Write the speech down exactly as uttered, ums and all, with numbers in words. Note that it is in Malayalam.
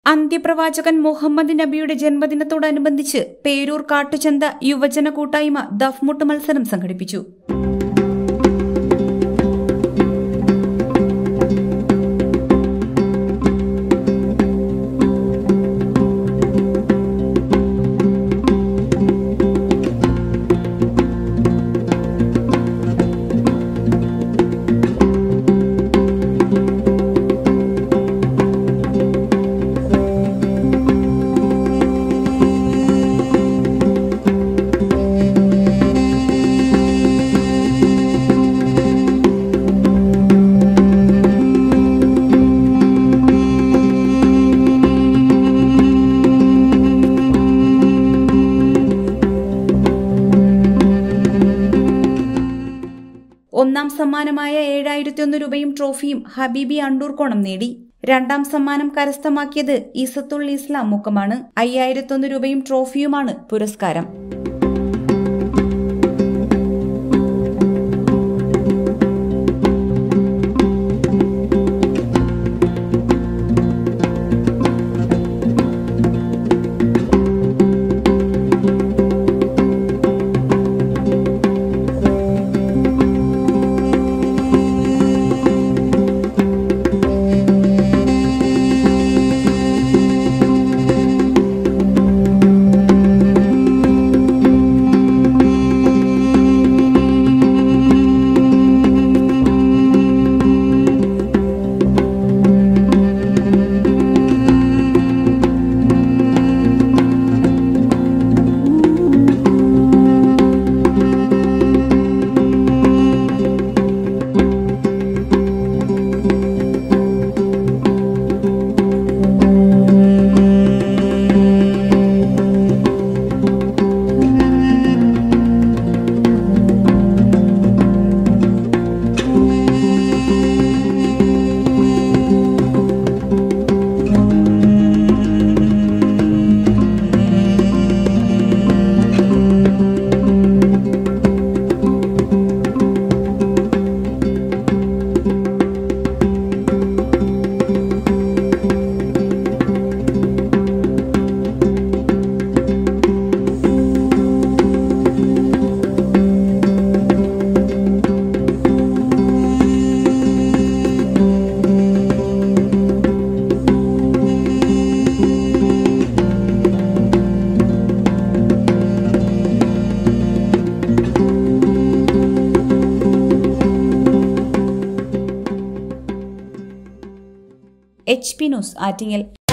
അന്ത്യപ്രവാചകൻ മുഹമ്മദ് നബിയുടെ ജന്മദിനത്തോടനുബന്ധിച്ച് പേരൂർ കാട്ടുചന്ത യുവജന കൂട്ടായ്മ ദഫ്മുട്ട് മത്സരം സംഘടിപ്പിച്ചു. ഒന്നാം സമ്മാനമായ ഏഴായിരത്തി ഒന്ന് രൂപയും ട്രോഫിയും ഹബീബി അണ്ടൂർക്കോണം നേടി. രണ്ടാം സമ്മാനം കരസ്ഥമാക്കിയത് ഇസത്തുൽ ഇസ്ലാം മുക്കമാണ്. അയ്യായിരത്തി ഒന്ന് രൂപയും ട്രോഫിയുമാണ് പുരസ്കാരം. H P news Attingal.